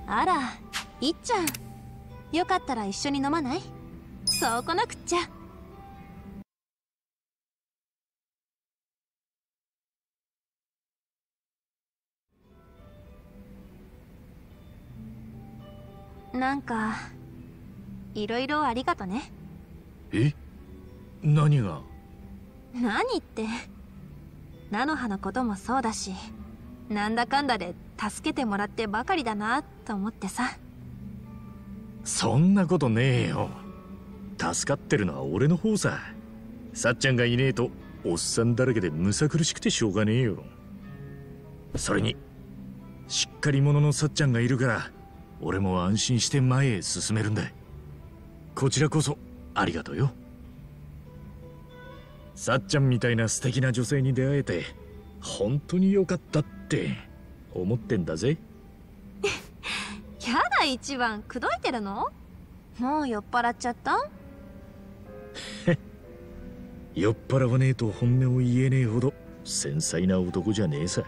あら、いっちゃん。よかったら一緒に飲まない？そうこなくっちゃ。なんか、いろいろありがとね。 え？何が？ 何って。菜の葉のこともそうだし、なんだかんだで助けてもらってばかりだなと思ってさ。 そんなことねえよ。助かってるのは俺の方さ。さっちゃんがいねえとおっさんだらけでむさ苦しくてしょうがねえよ。それにしっかり者のさっちゃんがいるから俺も安心して前へ進めるんだ。こちらこそありがとうよ。さっちゃんみたいな素敵な女性に出会えて本当に良かったって思ってんだぜ。 やだ、一番口説いてるの？もう酔っ払っちゃった？ 酔っ払わねえと本音を言えねえほど繊細な男じゃねえさ。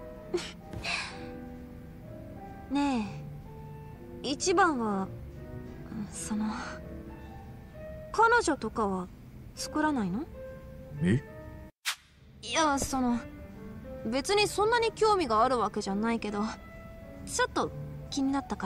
ねえ、一番は彼女とかは作らないの？ え？ いや、別にそんなに興味があるわけじゃないけど、ちょっと気になったから。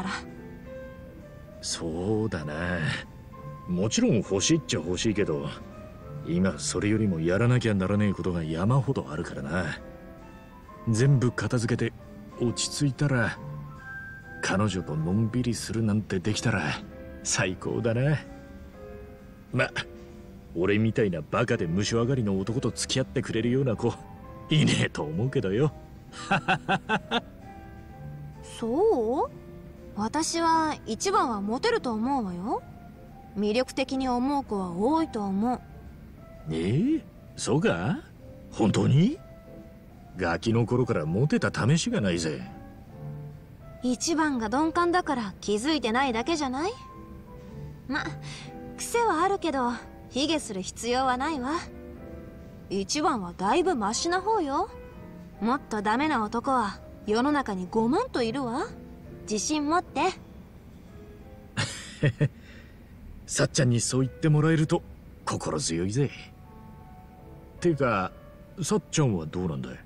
そうだな。もちろん欲しいっちゃ欲しいけど、今それよりもやらなきゃならねえことが山ほどあるからな。全部片付けて落ち着いたら彼女とのんびりするなんてできたら最高だな。ま、俺みたいなバカで無所上がりの男と付き合ってくれるような子いねえと思うけどよ。 そう？私は一番はモテると思うわよ。魅力的に思う子は多いと思う。 そうか？本当に？ガキの頃からモテた試しがないぜ。 一番が鈍感だから気づいてないだけじゃない？ま、癖はあるけど卑下する必要はないわ。一番はだいぶマシな方よ。もっとダメな男は世の中に5万といるわ。自信持って。 さっちゃんにそう言ってもらえると心強いぜ。てかさっちゃんはどうなんだい？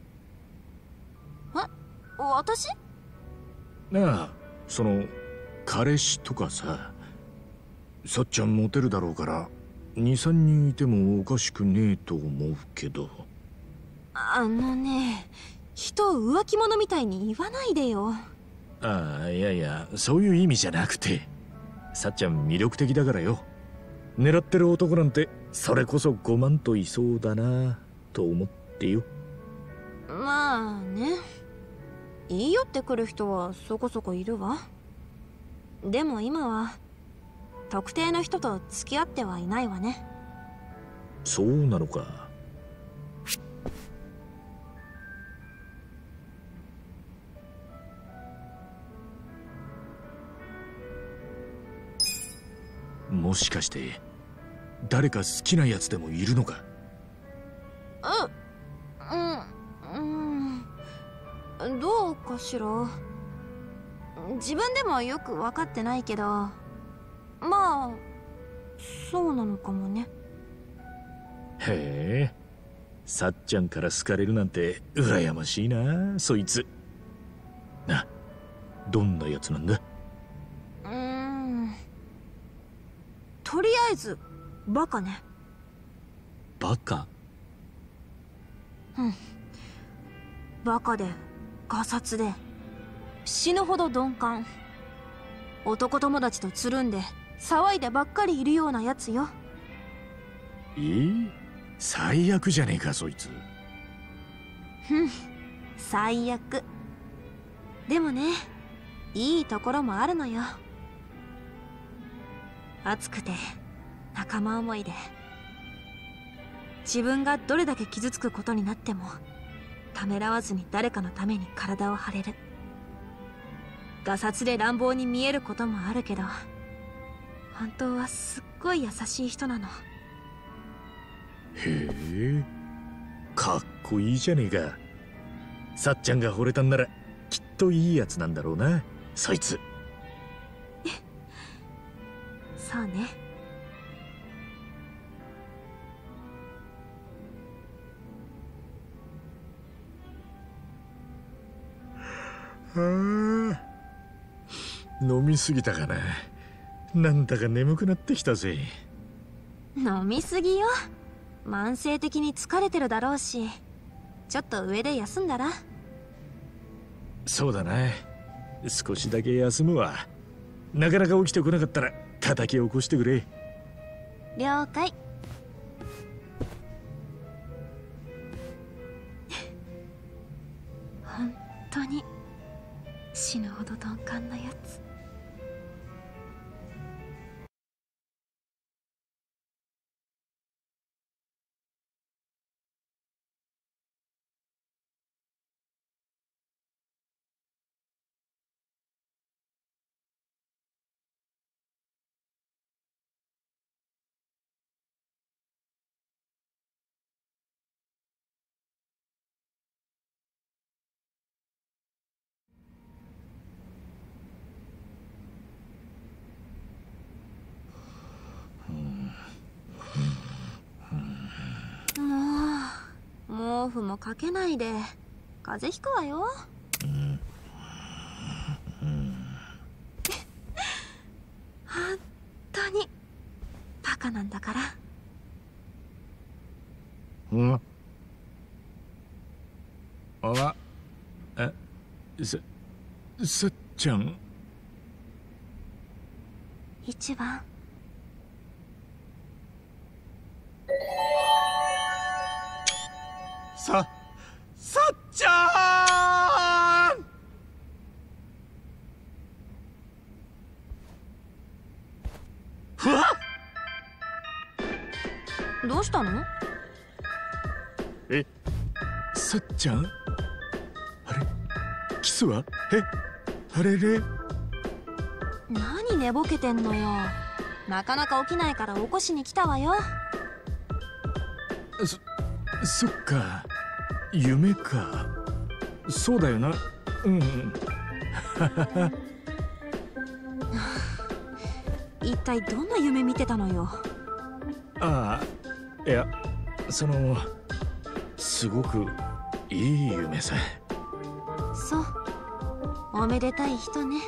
私？ なあ、彼氏とかさ。さっちゃんモテるだろうから2、3人いてもおかしくねえと思うけど。 人を浮気者みたいに言わないでよ。 いやいや、そういう意味じゃなくて、さっちゃん魅力的だからよ。狙ってる男なんてそれこそ5万といそうだなと思ってよ。 まあね、言い寄ってくる人はそこそこいるわ。でも今は特定の人と付き合ってはいないわね。 そうなのか。もしかして誰か好きなやつでもいるのか？ どうかしら。自分でもよく分かってないけど、まあそうなのかもね。 へえ、さっちゃんから好かれるなんて羨ましいな、そいつ。な、どんなやつなんだ？ とりあえずバカね。 バカ？ バカでガサツで死ぬほど鈍感。男友達とつるんで騒いでばっかりいるようなやつよ。 最悪じゃねえかそいつ。 最悪。でもね、いいところもあるのよ。熱くて仲間思いで、自分がどれだけ傷つくことになってもためらわずに誰かのために体を張れる。ガサツで乱暴に見えることもあるけど、本当はすっごい優しい人なの。 へえ、かっこいいじゃねえか。さっちゃんが惚れたんならきっといいやつなんだろうな。 そいつ。 そうね。 飲みすぎたかな。なんだか眠くなってきたぜ。 飲みすぎよ。慢性的に疲れてるだろうし、ちょっと上で休んだら。 そうだな、少しだけ休むわ。なかなか起きてこなかったら叩き起こしてくれ。 了解。本当に死ぬほど鈍感なやつ。毛布もかけないで風邪ひくわよ。本当にバカなんだから。 さっちゃん。 一番。 さっちゃーん。ふわっ。どうしたの？ さっちゃん。あれ、キスは？あれれ。 何寝ぼけてんのよ。なかなか起きないから起こしに来たわよ。 そっか、夢か。そうだよな。 一体どんな夢見てたのよ。 いや、すごくいい夢さ。 そう、おめでたい人ね。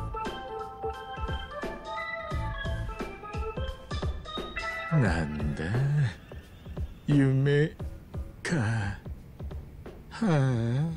なんだ、夢か。はあ。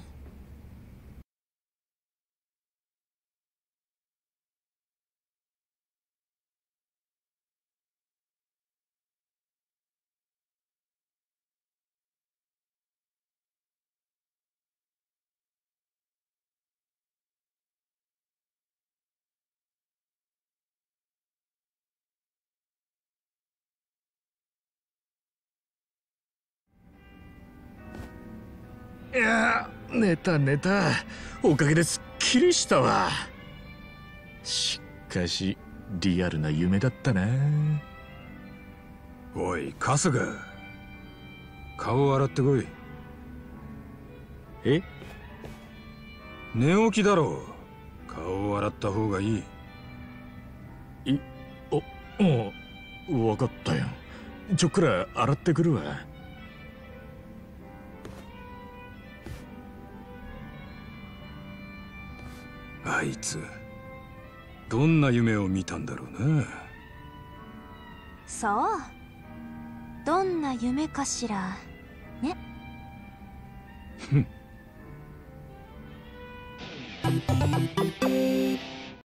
いや、寝た。おかげですっきりしたわ。しかしリアルな夢だったな。 おい春日、顔を洗ってこい。寝起きだろう。顔を洗った方がいい。 分かったよ。ちょっくら洗ってくるわ。 あいつどんな夢を見たんだろうな。 そう、どんな夢かしらね。